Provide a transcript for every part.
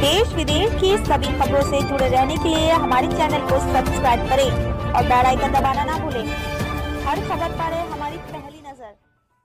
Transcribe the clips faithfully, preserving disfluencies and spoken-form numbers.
देश विदेश की सभी खबरों से जुड़े रहने के लिए हमारे चैनल को सब्सक्राइब करें और बेल आइकन दबाना ना भूलें। हर खबर पर है हमारी पहली नजर।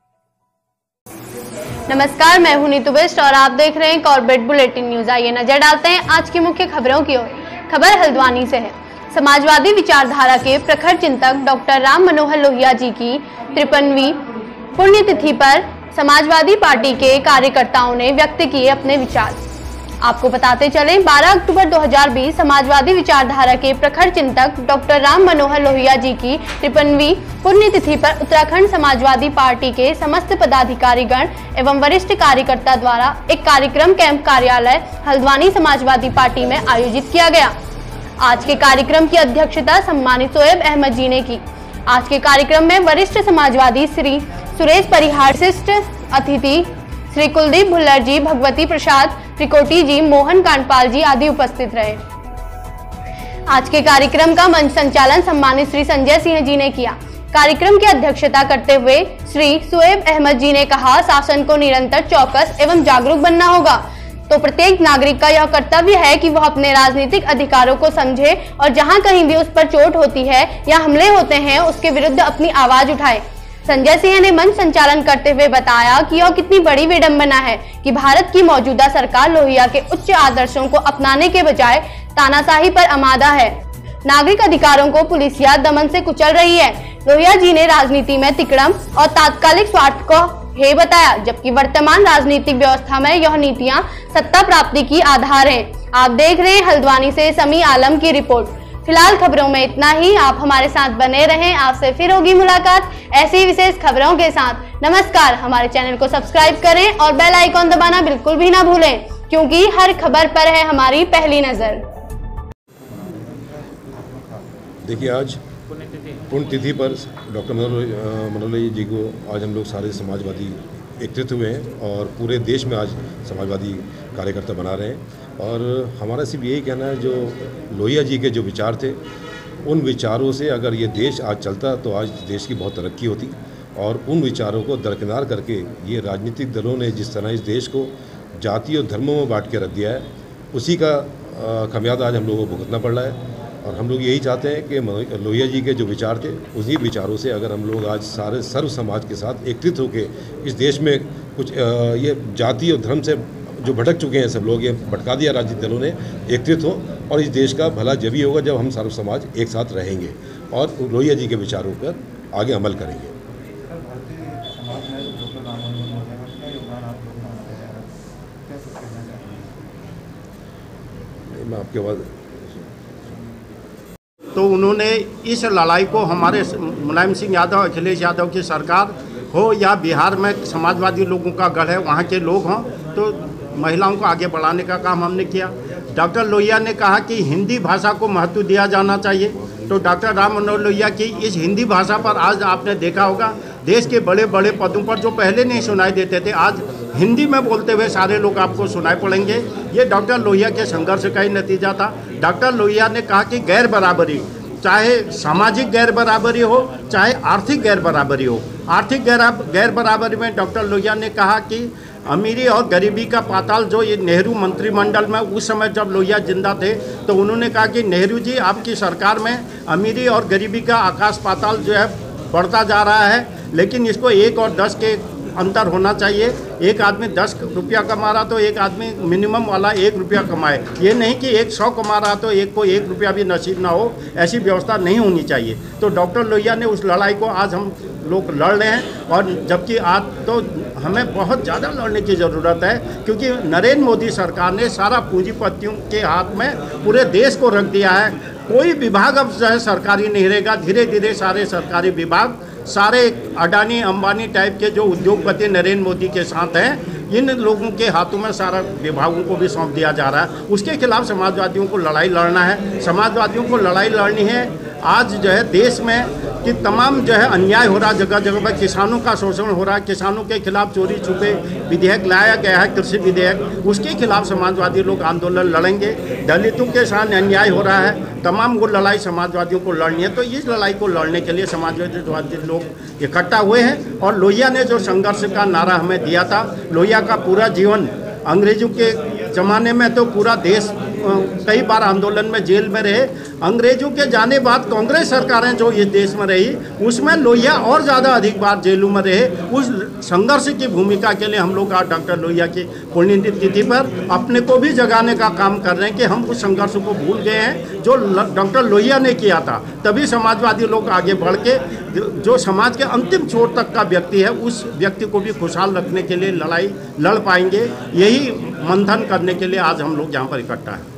नमस्कार, मैं हूं नीतू बेस्ट और आप देख रहे हैं कॉर्बेट बुलेटिन न्यूज। आइए नजर डालते हैं आज की मुख्य खबरों की ओर। खबर हल्द्वानी से है। समाजवादी विचारधारा के प्रखर चिंतक डॉक्टर राम मनोहर लोहिया जी की तिरपनवीं पुण्यतिथि पर समाजवादी पार्टी के कार्यकर्ताओं ने व्यक्त किए अपने विचार। आपको बताते चलें, बारह अक्टूबर दो हज़ार बीस समाजवादी विचारधारा के प्रखर चिंतक डॉक्टर राम मनोहर लोहिया जी की तिरपनवीं पुण्यतिथि पर उत्तराखंड समाजवादी पार्टी के समस्त पदाधिकारीगण एवं वरिष्ठ कार्यकर्ता द्वारा एक कार्यक्रम कैंप कार्यालय हल्द्वानी समाजवादी पार्टी में आयोजित किया गया। आज के कार्यक्रम की अध्यक्षता सम्मानित शोएब अहमद जी ने की। आज के कार्यक्रम में वरिष्ठ समाजवादी श्री सुरेश परिहार, विशिष्ट अतिथि श्री कुलदीप भुल्लर जी, भगवती प्रसाद त्रिकोटी जी, मोहन कांडपाल जी आदि उपस्थित रहे। आज के कार्यक्रम का मंच संचालन सम्मानित श्री संजय सिंह जी ने किया। कार्यक्रम की अध्यक्षता करते हुए श्री शोएब अहमद जी ने कहा, शासन को निरंतर चौकस एवं जागरूक बनना होगा, तो प्रत्येक नागरिक का यह कर्तव्य है कि वह अपने राजनीतिक अधिकारों को समझे और जहां कहीं भी उस पर चोट होती है या हमले होते हैं उसके विरुद्ध अपनी आवाज उठाए। संजय सिंह ने मंच संचालन करते हुए बताया कि यह कितनी बड़ी विडंबना है कि भारत की मौजूदा सरकार लोहिया के उच्च आदर्शों को अपनाने के बजाय तानाशाही पर आमादा है, नागरिक अधिकारों को पुलिसिया दमन से कुचल रही है। लोहिया जी ने राजनीति में तिकड़म और तात्कालिक स्वार्थ को हे बताया, जबकि वर्तमान राजनीतिक व्यवस्था में यह नीतियां सत्ता प्राप्ति की आधार हैं। आप देख रहे हैं हल्द्वानी से समी आलम की रिपोर्ट। फिलहाल खबरों में इतना ही। आप हमारे साथ बने रहें, आपसे फिर होगी मुलाकात ऐसी विशेष खबरों के साथ। नमस्कार, हमारे चैनल को सब्सक्राइब करें और बेल आइकॉन दबाना बिल्कुल भी ना भूलें, क्योंकि हर खबर पर है हमारी पहली नजर। देखिए, आज पुण्यतिथि पर डॉक्टर मनोहर लोहिया जी को आज हम लोग सारे समाजवादी एकत्रित हुए हैं और पूरे देश में आज समाजवादी कार्यकर्ता बना रहे हैं। और हमारा सिर्फ यही कहना है, जो लोहिया जी के जो विचार थे, उन विचारों से अगर ये देश आज चलता तो आज देश की बहुत तरक्की होती। और उन विचारों को दरकिनार करके ये राजनीतिक दलों ने जिस तरह इस देश को जाति और धर्मों में बांट के रख दिया है, उसी का खामियाजा आज हम लोगों को भुगतना पड़ रहा है। और हम लोग यही चाहते हैं कि लोहिया जी के जो विचार थे, उसी विचारों से अगर हम लोग आज सारे सर्व समाज के साथ एकत्रित होकर इस देश में कुछ ये जाति और धर्म से जो भटक चुके हैं सब लोग, ये भटका दिया राजनीतिक दलों ने, एकत्रित हो और इस देश का भला जब ही होगा जब हम सर्व समाज एक साथ रहेंगे और लोहिया जी के विचारों पर आगे अमल करेंगे। मैं आपके बाद तो उन्होंने इस लड़ाई को हमारे मुलायम सिंह यादव, अखिलेश यादव की सरकार हो या बिहार में समाजवादी लोगों का गढ़ है वहाँ के लोग हों, तो महिलाओं को आगे बढ़ाने का काम हमने किया। डॉक्टर लोहिया ने कहा कि हिंदी भाषा को महत्व दिया जाना चाहिए, तो डॉक्टर राम मनोहर लोहिया की इस हिंदी भाषा पर आज आपने देखा होगा, देश के बड़े बड़े पदों पर जो पहले नहीं सुनाई देते थे, आज हिंदी में बोलते हुए सारे लोग आपको सुनाई पड़ेंगे। ये डॉक्टर लोहिया के संघर्ष का ही नतीजा था। डॉक्टर लोहिया ने कहा कि गैर बराबरी, चाहे सामाजिक गैर बराबरी हो चाहे आर्थिक गैर बराबरी हो, आर्थिक गैर गैर बराबरी में डॉक्टर लोहिया ने कहा कि अमीरी और गरीबी का पाताल, जो ये नेहरू मंत्रिमंडल में उस समय जब लोहिया जिंदा थे तो उन्होंने कहा कि नेहरू जी, आपकी सरकार में अमीरी और गरीबी का आकाश पाताल जो है बढ़ता जा रहा है, लेकिन इसको एक और दस के अंतर होना चाहिए। एक आदमी दस रुपया कमा रहा तो एक आदमी मिनिमम वाला एक रुपया कमाए, ये नहीं कि एक सौ कमा रहा तो एक को एक रुपया भी नसीब ना हो, ऐसी व्यवस्था नहीं होनी चाहिए। तो डॉक्टर लोहिया ने उस लड़ाई को आज हम लोग लड़ रहे हैं, और जबकि आज तो हमें बहुत ज़्यादा लड़ने की ज़रूरत है, क्योंकि नरेंद्र मोदी सरकार ने सारा पूंजीपतियों के हाथ में पूरे देश को रख दिया है। कोई विभाग अब जो है सरकारी नहीं रहेगा। धीरे धीरे सारे सरकारी विभाग, सारे अडानी अंबानी टाइप के जो उद्योगपति नरेंद्र मोदी के साथ हैं, इन लोगों के हाथों में सारा विभागों को भी सौंप दिया जा रहा है। उसके खिलाफ समाजवादियों को लड़ाई लड़ना है, समाजवादियों को लड़ाई लड़नी है। आज जो है देश में कि तमाम जो है अन्याय हो रहा, जगह जगह पर किसानों का शोषण हो रहा, किसानों के खिलाफ चोरी छुपे विधेयक लाया गया है, कृषि विधेयक, उसके खिलाफ समाजवादी लोग आंदोलन लड़ेंगे। दलितों के साथ अन्याय हो रहा है, तमाम वो लड़ाई समाजवादियों को लड़नी है। तो इस लड़ाई को लड़ने के लिए समाजवादी लोग इकट्ठा हुए हैं। और लोहिया ने जो संघर्ष का नारा हमें दिया था, लोहिया का पूरा जीवन अंग्रेजों के ज़माने में तो पूरा देश कई बार आंदोलन में जेल में रहे। अंग्रेजों के जाने बाद कांग्रेस सरकारें जो इस देश में रही उसमें लोहिया और ज़्यादा अधिक बार जेलों में रहे। उस संघर्ष की भूमिका के लिए हम लोग आज डॉक्टर लोहिया की पुण्यतिथि पर अपने को भी जगाने का काम कर रहे हैं कि हम उस संघर्ष को भूल गए हैं जो डॉक्टर लोहिया ने किया था। तभी समाजवादी लोग आगे बढ़ के जो समाज के अंतिम छोर तक का व्यक्ति है उस व्यक्ति को भी खुशहाल रखने के लिए लड़ाई लड़ पाएंगे। यही मंथन करने के लिए आज हम लोग यहाँ पर इकट्ठा हैं।